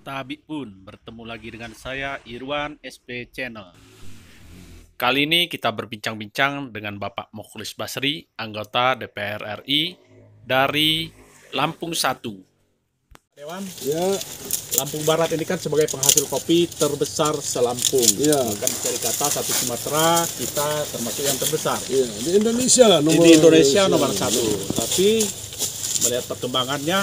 Tabik pun bertemu lagi dengan saya Irwan SP Channel. Kali ini kita berbincang-bincang dengan Bapak Mokhlis Basri, anggota DPR RI dari Lampung 1. Dewan, Ya, Lampung Barat ini kan sebagai penghasil kopi terbesar se-Lampung. ya, Bahkan bisa dikata satu Sumatera kita termasuk yang terbesar. ya. Di Indonesia lah nomor Di Indonesia nomor satu. Tapi melihat perkembangannya,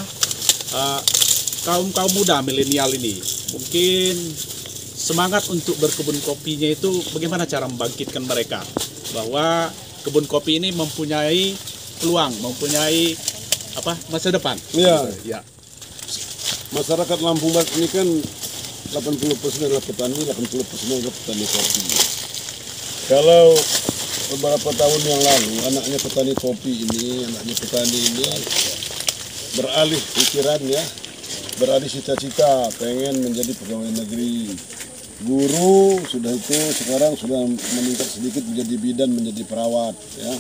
kaum muda milenial ini mungkin semangat untuk berkebun kopinya itu bagaimana cara membangkitkan mereka bahwa kebun kopi ini mempunyai peluang, mempunyai masa depan. Ya, Ya. masyarakat Lampung Barat ini kan 80% adalah petani, 80% adalah petani kopi. Kalau beberapa tahun yang lalu anaknya petani petani ini beralih pikirannya, beralih cita-cita, pengen menjadi pegawai negeri. Guru sudah itu sekarang sudah meningkat sedikit menjadi bidan, menjadi perawat. Ya.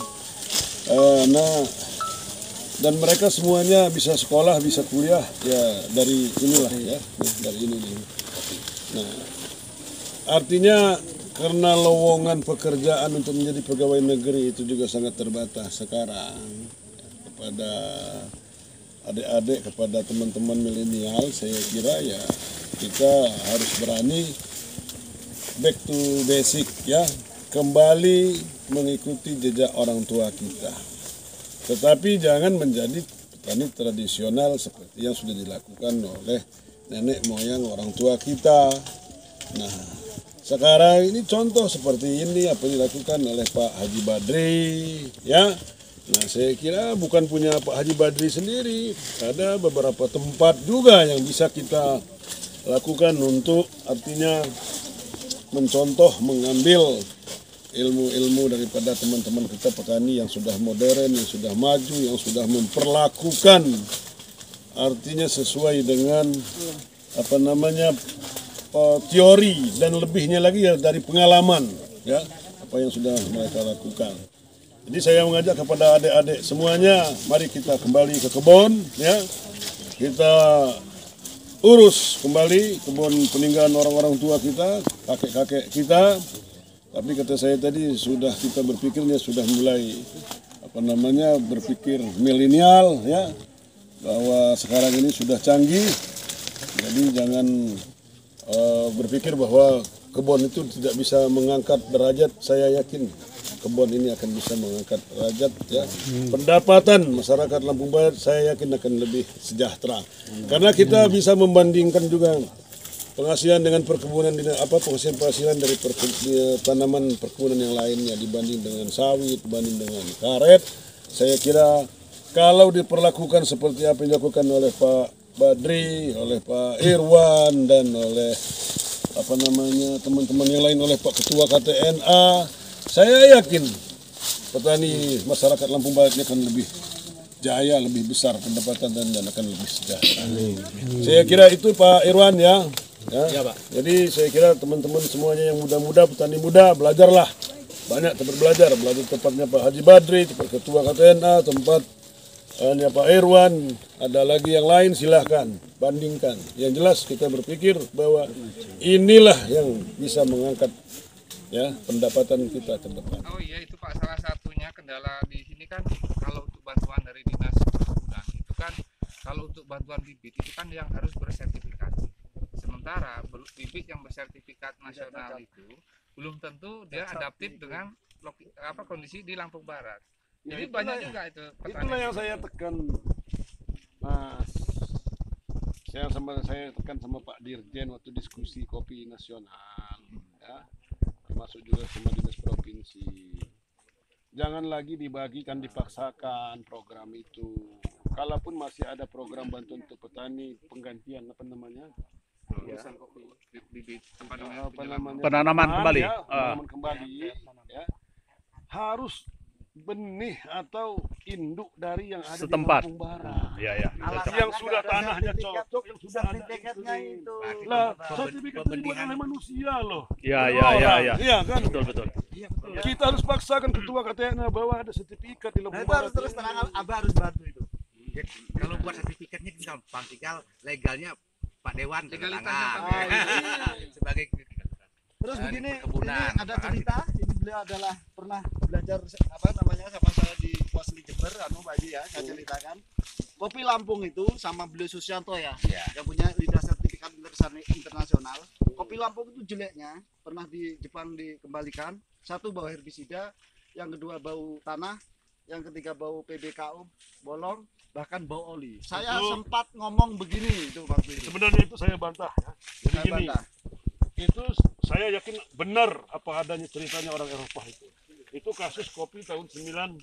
Dan mereka semuanya bisa sekolah, bisa kuliah ya dari inilah ya, dari ini. Nah, artinya karena lowongan pekerjaan untuk menjadi pegawai negeri itu juga sangat terbatas sekarang. Kepada adik-adik, kepada teman-teman milenial, saya kira ya kita harus berani back to basic ya, kembali mengikuti jejak orang tua kita. Tetapi jangan menjadi petani tradisional seperti yang sudah dilakukan oleh nenek moyang orang tua kita. Nah, sekarang ini contoh seperti ini apa yang dilakukan oleh Pak Haji Badri, ya. Nah, saya kira bukan punya Pak Haji Badri sendiri, ada beberapa tempat juga yang bisa kita lakukan untuk artinya mencontoh, mengambil ilmu-ilmu daripada teman-teman kita petani yang sudah modern, yang sudah maju, yang sudah memperlakukan artinya sesuai dengan teori dan lebihnya lagi ya dari pengalaman ya apa yang sudah mereka lakukan. Jadi saya mengajak kepada adik-adik semuanya, mari kita kembali ke kebun ya. Kita urus kembali kebun peninggalan orang-orang tua kita, kakek-kakek kita. Tapi kata saya tadi kita berpikirnya sudah mulai berpikir milenial ya, bahwa sekarang ini sudah canggih. Jadi jangan berpikir bahwa kebun itu tidak bisa mengangkat derajat. Saya yakin kebun ini akan bisa mengangkat derajat ya. Pendapatan masyarakat Lampung Barat saya yakin akan lebih sejahtera. Karena kita bisa membandingkan juga penghasilan dengan perkebunan penghasilan dari tanaman perkebunan yang lainnya dibanding dengan sawit, dibanding dengan karet. Saya kira kalau diperlakukan seperti apa yang dilakukan oleh Pak Badri, oleh Pak Irwan dan oleh teman-teman yang lain, oleh Pak Ketua KTNA, saya yakin petani masyarakat Lampung Barat ini akan lebih jaya, lebih besar pendapatan dan akan lebih sejahtera. Saya kira itu Pak Irwan ya. Ya, Pak. Jadi saya kira teman-teman semuanya yang muda-muda, petani muda, belajarlah. Banyak tempat belajar tempatnya Pak Haji Badri, tempat Ketua KTNA, tempat Pak Irwan, ada lagi yang lain silahkan, bandingkan. Yang jelas kita berpikir bahwa inilah yang bisa mengangkat ya pendapatan kita ke depan. Oh iya itu Pak, salah satunya kendala di sini kan kalau untuk bantuan dari dinas perkebunan itu kan kalau untuk bantuan bibit itu kan yang harus bersertifikasi. Sementara bibit yang bersertifikat nasional itu belum tentu dia adaptif dengan kondisi di Lampung Barat. Jadi banyak juga itu petani. Itulah yang saya tekan, Mas. Saya tekan sama Pak Dirjen waktu diskusi kopi nasional, ya, termasuk juga sama dinas provinsi. Jangan lagi dibagikan, dipaksakan program itu. Kalaupun masih ada program bantuan untuk petani, penggantian Bibit Penanaman kembali. Penanaman kembali, ya. Harus benih atau induk dari yang ada Setempat. di Lampung Barat. Ya. Yang sudah tanahnya cocok, yang sudah ada sertifikatnya itu. lah, sertifikat itu dibuat oleh manusia loh. Ya. Iya kan? Betul. Iya betul. Kita harus paksakan ketua KTNA bahwa ada sertifikat di Nah, Lampung itu harus Barat. terus terang, Abah harus bantu itu. Ya, kalau buat sertifikatnya gampang, tinggal legalnya Pak Dewan Legalitasnya sebagai Terus Dan begini, ini perkebunan, ada cerita. Ini beliau adalah pernah belajar apa namanya sama saya di Wasli Jember, Pak Haji ya, saya ceritakan. Kopi Lampung itu sama beliau Susianto ya, yang punya lidah sertifikat internasional. Kopi Lampung itu jeleknya pernah di Jepang dikembalikan. Satu bau herbisida, yang kedua bau tanah, yang ketiga bau PBKO, bolong, bahkan bau oli. Saya sempat ngomong begini itu waktu itu. Sebenarnya itu saya bantah ya. Jadi Saya gini, bantah. itu saya yakin benar apa adanya ceritanya orang Eropa itu. Itu kasus kopi tahun 98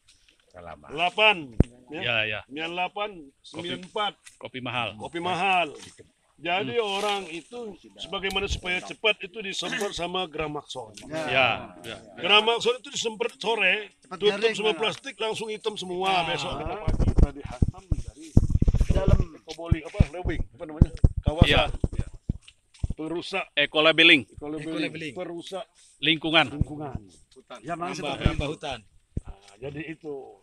Ya, ya. 98, 94 Kopi mahal. kopi mahal. Jadi orang itu sebagaimana supaya cepat itu disemprot sama Gramaxon. Ya, ya. Gramaxon itu disemprot sore, Cepat tutup garing, semua mana? plastik langsung hitam semua. Besok kita pagi kita dihantam dari Dalam ekoboli apa lewing apa namanya kawasan perusak Eco-labeling, ekolabeling perusak lingkungan. lingkungan. yang mana nambah hutan. Nah, jadi itu.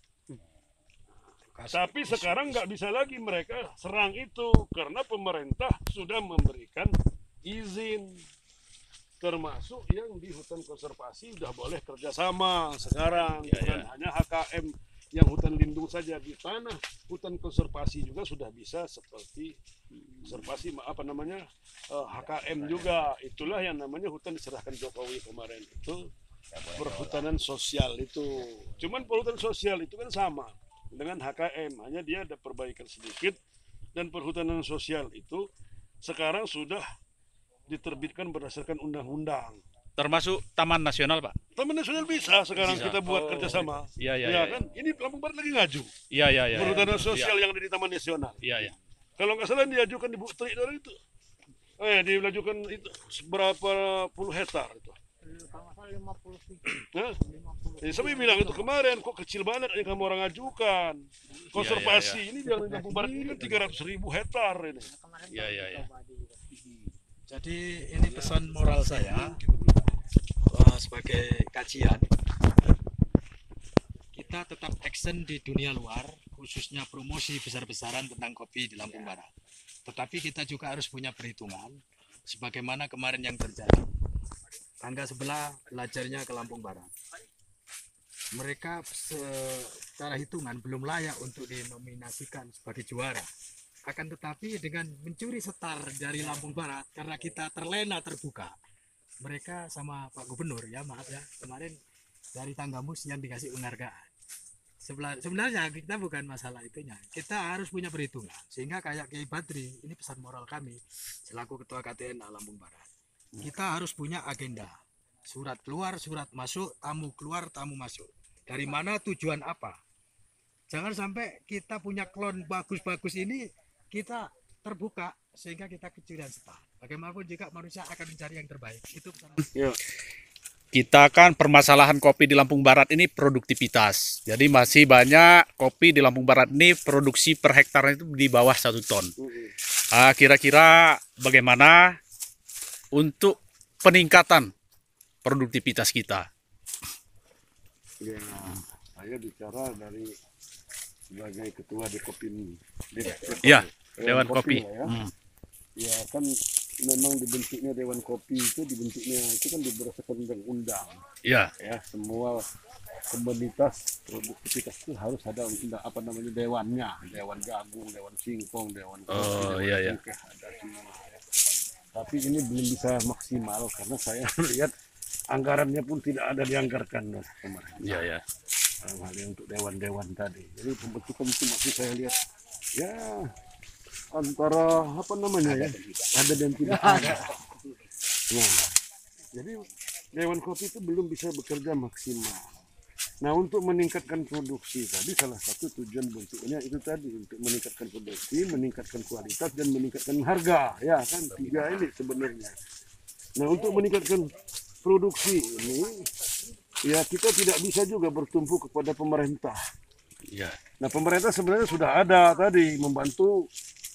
Tapi sekarang nggak bisa lagi mereka serang itu karena pemerintah sudah memberikan izin, termasuk yang di hutan konservasi sudah boleh kerjasama sekarang, bukan hanya HKM yang hutan lindung saja. Di tanah hutan konservasi juga sudah bisa seperti konservasi apa namanya HKM juga. Itulah yang namanya hutan diserahkan Jokowi kemarin itu perhutanan sosial itu. Cuman perhutanan sosial itu kan sama dengan HKM, hanya dia ada perbaikan sedikit. Dan perhutanan sosial itu sekarang sudah diterbitkan berdasarkan undang-undang. Termasuk Taman Nasional, Pak. Taman Nasional bisa sekarang Bisa. kita buat kerjasama. Iya, iya, Ya iya. kan? Ini Lampung Barat lagi ngaju. Iya, iya, iya. Perhutanan sosial yang ada di Taman Nasional. Iya, iya. Kalau nggak salah diajukan di Bukti dari itu. Diajukan itu berapa puluh hektar itu. Nah, saya bilang itu kemarin kok kecil banget yang kamu orang ajukan. Konservasi ini yang di Lampung Barat ini kan 300.000 hektar ini. Iya, iya, iya. Jadi ini pesan moral saya sebagai kajian, kita tetap action di dunia luar, khususnya promosi besar-besaran tentang kopi di Lampung Barat. Tetapi kita juga harus punya perhitungan, sebagaimana kemarin yang terjadi. Tangga sebelah belajarnya ke Lampung Barat. Mereka secara hitungan belum layak untuk dinominasikan sebagai juara. Akan tetapi dengan mencuri setar dari Lampung Barat, karena kita terlena terbuka, mereka sama Pak Gubernur ya, maaf ya, kemarin dari Tanggamus yang dikasih penghargaan. Sebenarnya kita bukan masalah itunya, kita harus punya perhitungan. Sehingga kayak Kiai Badri, ini pesan moral kami selaku Ketua KTN Lampung Barat. Kita harus punya agenda, surat keluar, surat masuk, tamu keluar, tamu masuk. Dari mana, tujuan apa? Jangan sampai kita punya klon bagus-bagus ini, kita terbuka sehingga kita kecurian setar. Bagaimanapun juga manusia akan mencari yang terbaik. Itu pesan. Kita kan permasalahan kopi di Lampung Barat ini produktivitas. Jadi masih banyak kopi di Lampung Barat ini produksi per hektarnya itu di bawah 1 ton. Kira-kira bagaimana untuk peningkatan produktivitas kita? Ya, saya bicara dari sebagai ketua Dekopin. Ya, Dewan Kopi. Ya. Ya kan memang dibentuknya Dewan Kopi itu dibentuknya itu kan berdasarkan undang-undang. Ya, Ya, semua komunitas produktivitas itu harus ada apa namanya dewannya, dewan jagung, dewan singkong, dewan kopi, dewan iya, iya. cengkeh, ada semua. Tapi ini belum bisa maksimal karena saya lihat anggarannya pun tidak ada dianggarkan kemarin. iya, ya. Hal yang untuk dewan-dewan tadi. Jadi pembentukan itu masih saya lihat ya antara apa namanya ya ada dan tidak ada. Nah, jadi dewan kopi itu belum bisa bekerja maksimal. Nah, untuk meningkatkan produksi tadi salah satu tujuan bentuknya itu tadi untuk meningkatkan produksi, meningkatkan kualitas dan meningkatkan harga. Ya kan 3 ini sebenarnya. Nah, untuk meningkatkan produksi ini ya kita tidak bisa juga bertumpu kepada pemerintah. Iya. Nah, pemerintah sebenarnya sudah ada tadi membantu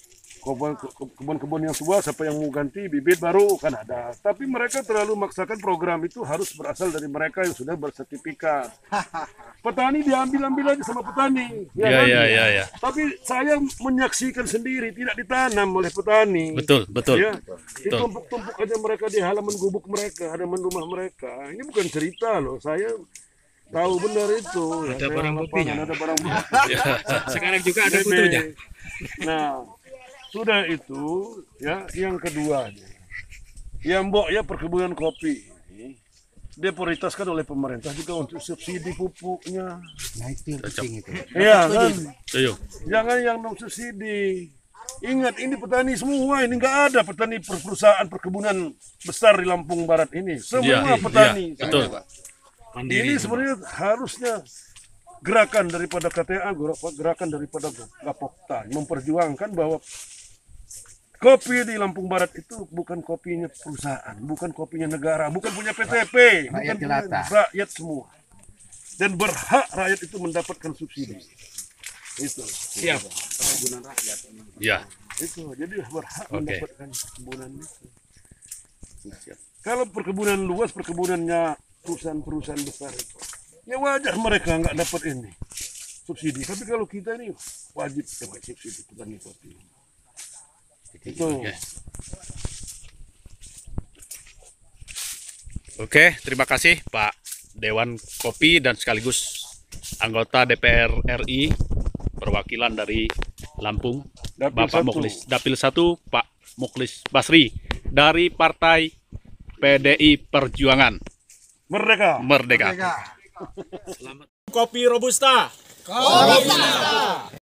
kebun-kebun yang tua, siapa yang mau ganti bibit baru kan ada. Tapi mereka terlalu memaksakan program itu harus berasal dari mereka yang sudah bersertifikat. Petani diambil-ambil aja sama petani. Iya, kan? iya. Tapi saya menyaksikan sendiri tidak ditanam oleh petani. Betul. Ya, ditumpuk-tumpuk aja mereka di halaman gubuk mereka, halaman rumah mereka. Ini bukan cerita loh, saya tahu benar itu. Ada Saya barang lapangan, buktinya. ada barang bukti. Sekarang juga ada fotonya. Nah, sudah itu ya yang keduanya. Ya Mbok ya perkebunan kopi ini dia prioritaskan oleh pemerintah juga untuk subsidi pupuknya. Nah itu yang penting itu. Iya kan? Setuju. Jangan yang non subsidi. Ingat ini petani semua, ini nggak ada petani perusahaan perkebunan besar di Lampung Barat ini. Semua petani. Betul. Ini sebenarnya harusnya gerakan daripada KTA, gerakan daripada Gapokta memperjuangkan bahwa kopi di Lampung Barat itu bukan kopinya perusahaan, bukan kopinya negara, bukan punya PTP, bukan punya rakyat semua. Dan berhak rakyat itu mendapatkan subsidi. Itu. Siap. Perkebunan rakyat. Ya. Itu. Jadi berhak Oke. mendapatkan perkebunan itu. Kalau perkebunan luas, perkebunannya perusahaan-perusahaan besar itu, ya wajar mereka nggak dapat ini subsidi. Tapi kalau kita ini wajib dapat subsidi petani kopi. Itu. Oke, terima kasih Pak Dewan Kopi dan sekaligus anggota DPR RI perwakilan dari Lampung, Dapil Bapak 1. Mukhlis. Dapil 1 Pak Mukhlis Basri dari Partai PDI Perjuangan. Merdeka. Merdeka. Kopi Robusta.